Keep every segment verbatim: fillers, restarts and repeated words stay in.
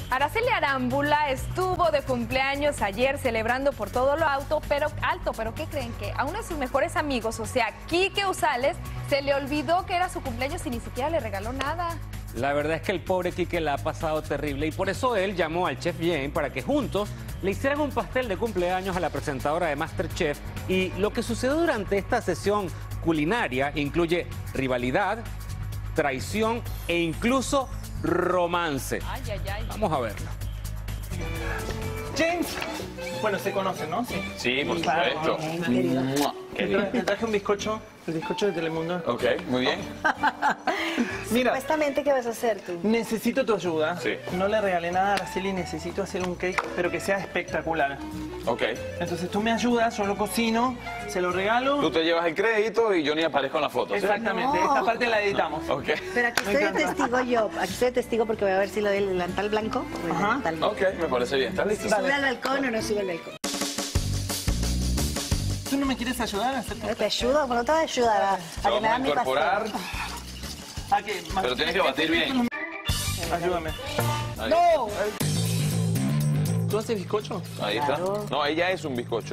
Araceli Arámbula estuvo de cumpleaños ayer celebrando por todo lo alto, pero alto, pero ¿qué creen? Que a uno de sus mejores amigos, o sea, Quique Usales, se le olvidó que era su cumpleaños y ni siquiera le regaló nada. La verdad es que el pobre Quique la ha pasado terrible y por eso él llamó al chef James para que juntos le hicieran un pastel de cumpleaños a la presentadora de MasterChef. Y lo que sucedió durante esta sesión culinaria incluye rivalidad, traición e incluso romance. Ay, ay, ay. Vamos a verlo. James, bueno, se conocen, ¿no? Sí, Sí, por Claro. supuesto. Mua. Te tra- te traje un bizcocho, el bizcocho de Telemundo. Ok, muy bien. Mira, Supuestamente, ¿qué vas a hacer tú? necesito tu ayuda. Sí. No le regalé nada a Araceli, necesito hacer un cake, pero que sea espectacular. Ok. Entonces tú me ayudas, yo lo cocino, se lo regalo. Tú te llevas el crédito y yo ni aparezco en la foto, ¿sí? Exactamente, No. esta parte la editamos. Ok. Pero aquí Me estoy de encanta. testigo yo. Aquí estoy de testigo porque voy a ver si lo del delantal blanco o el Ajá. delantal blanco. Ok, me parece bien. ¿Estás listo? Si sube al balcón o no sube al balcón. ¿Tú no me quieres ayudar a hacer? Te ayudo, pero no te voy a ayudar a, a que Vamos me a hagan mi incorporar. pastel. ¿A qué? Pero tienes que batir bien. Ayúdame. Ahí. ¡No! ¿Tú haces bizcocho? Ahí está. Claro. No, ella es un bizcocho.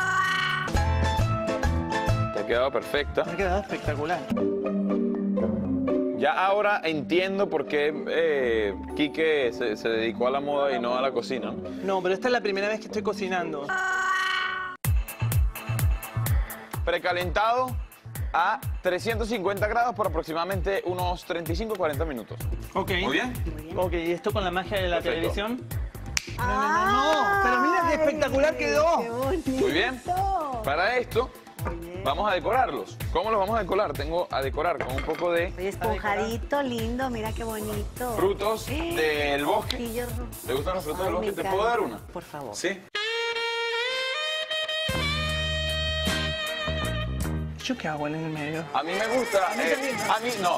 Te ha quedado perfecta. Me ha quedado espectacular. Ya ahora entiendo por qué eh, Quique se, se dedicó a la moda y no a la cocina, ¿no? No, pero esta es la primera vez que estoy cocinando. Precalentado a trescientos cincuenta grados por aproximadamente unos treinta y cinco a cuarenta minutos. Ok. Muy bien. Ok, ¿y esto con la magia de la Perfecto. televisión? No, no, no, no. Pero mira qué espectacular Ay, quedó. ¡Qué bonito! Muy bien. Para esto vamos a decorarlos. ¿Cómo los vamos a decorar? Tengo a decorar con un poco de Oye, esponjadito, lindo, mira qué bonito. frutos del bosque. Sí, yo- ¿Te gustan los frutos Ay, del me bosque? ¿Te encanta. puedo dar una? Por favor. Sí. ¿Yo qué hago en el medio? A mí me gusta. eh, a mí no.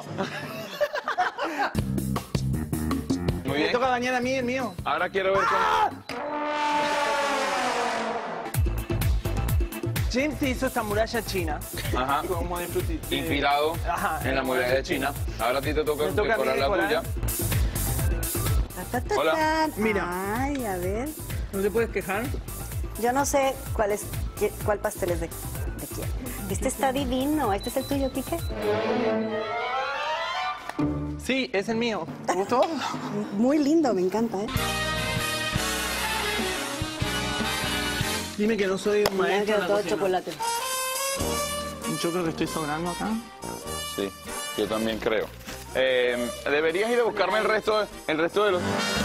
Muy ¿Me bien. toca bañar a mí el mío? Ahora quiero ver cómo. James se hizo esta muralla china. Ajá. Como de fruti- de- Inspirado Ajá, en la muralla de China. Ahora a ti te toca Me toca a mí decorar la decorar. tuya. Ta, ta, ta, Hola. tan. Mira. Ay, a ver. ¿No te puedes quejar? Yo no sé cuál es qué- cuál pastel es de, de quién. Este está divino. ¿Este es el tuyo, Quique? Sí, es el mío. ¿Te gustó? Muy lindo, me encanta, ¿eh? Dime que no soy un Me ha maestro en quedado la todo cocina. chocolate. Yo creo que estoy sobrando acá. Sí, yo también creo. Eh, deberías ir a buscarme el resto, de- el resto de los...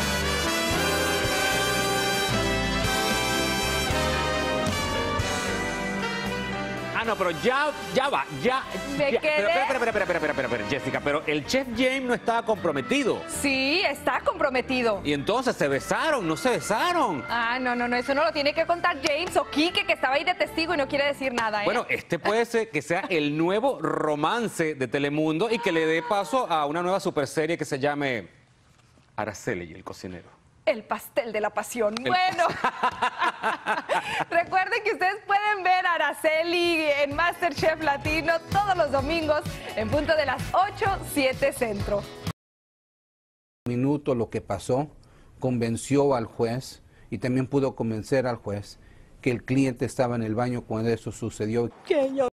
Ah, no, pero ya, ya va, ya. Me ya. quedé- Pero, espera, espera, espera, espera, espera, espera, espera, Jessica, pero el chef James no estaba comprometido. Sí, está comprometido. Y entonces se besaron, no se besaron. Ah, no, no, no, eso no lo tiene que contar James o Quique, que estaba ahí de testigo y no quiere decir nada, ¿eh? Bueno, este puede ser que sea el nuevo romance de Telemundo y que le dé paso a una nueva superserie que se llame Araceli y el cocinero. El pastel de la pasión. Bueno, recuerden que ustedes pueden ver a Araceli en MasterChef Latino todos los domingos en punto de las ocho, siete Centro. Minuto lo que pasó convenció al juez y también pudo convencer al juez que el cliente estaba en el baño cuando eso sucedió.